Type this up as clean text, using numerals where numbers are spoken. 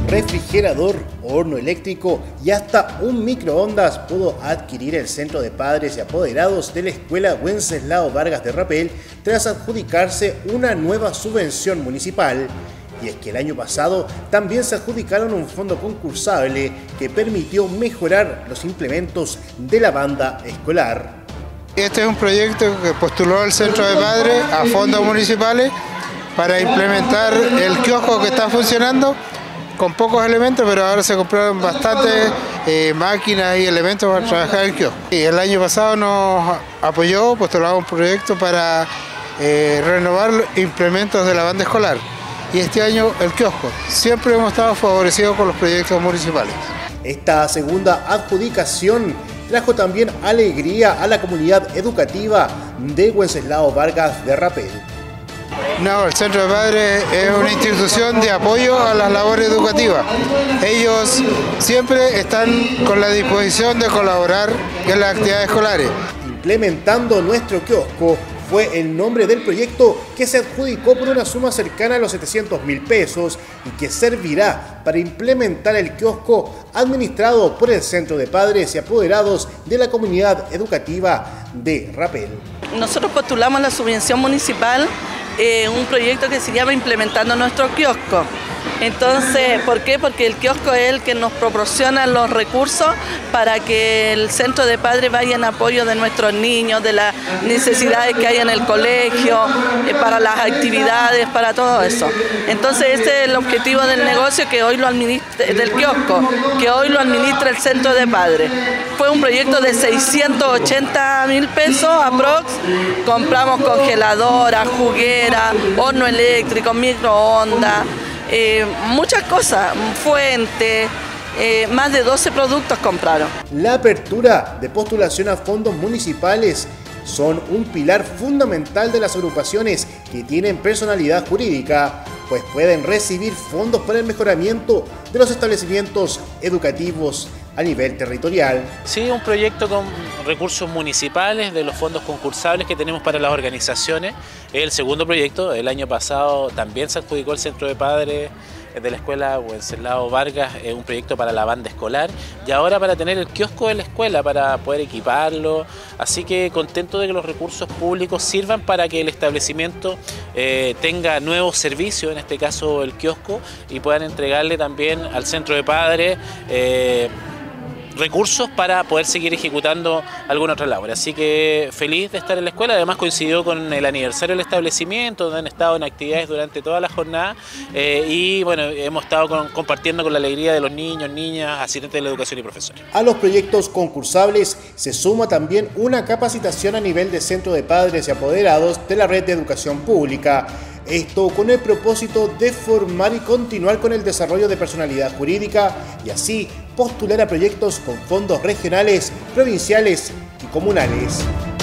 refrigerador, horno eléctrico y hasta un microondas pudo adquirir el Centro de Padres y Apoderados de la Escuela Wenceslao Vargas de Rapel tras adjudicarse una nueva subvención municipal. Y es que el año pasado también se adjudicaron un fondo concursable que permitió mejorar los implementos de la banda escolar. Este es un proyecto que postuló el Centro de Padres a fondos municipales para implementar el kiosco que está funcionando con pocos elementos, pero ahora se compraron bastantes máquinas y elementos para trabajar el kiosco. Y el año pasado nos apoyó, postulamos un proyecto para renovar los implementos de la banda escolar. Y este año el kiosco. Siempre hemos estado favorecidos con los proyectos municipales. Esta segunda adjudicación trajo también alegría a la comunidad educativa de Wenceslao Vargas de Rapel. No, el Centro de Padres es una institución de apoyo a las labores educativas. Ellos siempre están con la disposición de colaborar en las actividades escolares. Implementando nuestro kiosco fue el nombre del proyecto que se adjudicó por una suma cercana a los 700.000 pesos y que servirá para implementar el kiosco administrado por el Centro de Padres y Apoderados de la Comunidad Educativa de Rapel. Nosotros postulamos la subvención municipal un proyecto que se llama Implementando Nuestro Kiosco. Entonces, ¿por qué? Porque el kiosco es el que nos proporciona los recursos para que el Centro de Padres vaya en apoyo de nuestros niños, de las necesidades que hay en el colegio, para las actividades, para todo eso. Entonces, este es el objetivo del negocio que hoy lo administra, del kiosco, que hoy lo administra el Centro de Padres. Fue un proyecto de 680.000 pesos aprox. Compramos congeladoras, jugueras, horno eléctrico, microondas. Muchas cosas, fuentes, más de 12 productos compraron. La apertura de postulación a fondos municipales son un pilar fundamental de las agrupaciones que tienen personalidad jurídica, pues pueden recibir fondos para el mejoramiento de los establecimientos educativos a nivel territorial. Sí, un proyecto con recursos municipales de los fondos concursables que tenemos para las organizaciones. Es el segundo proyecto. El año pasado también se adjudicó el Centro de Padres de la Escuela Wenceslao Vargas, un proyecto para la banda escolar, y ahora para tener el kiosco de la escuela, para poder equiparlo. Así que contento de que los recursos públicos sirvan para que el establecimiento tenga nuevos servicios, en este caso el kiosco, y puedan entregarle también al Centro de Padres recursos para poder seguir ejecutando alguna otra labor. Así que feliz de estar en la escuela. Además coincidió con el aniversario del establecimiento, donde han estado en actividades durante toda la jornada y bueno, hemos estado compartiendo con la alegría de los niños, niñas, asistentes de la educación y profesores. A los proyectos concursables se suma también una capacitación a nivel de Centro de Padres y Apoderados de la Red de Educación Pública. Esto con el propósito de formar y continuar con el desarrollo de personalidad jurídica y así postular a proyectos con fondos regionales, provinciales y comunales.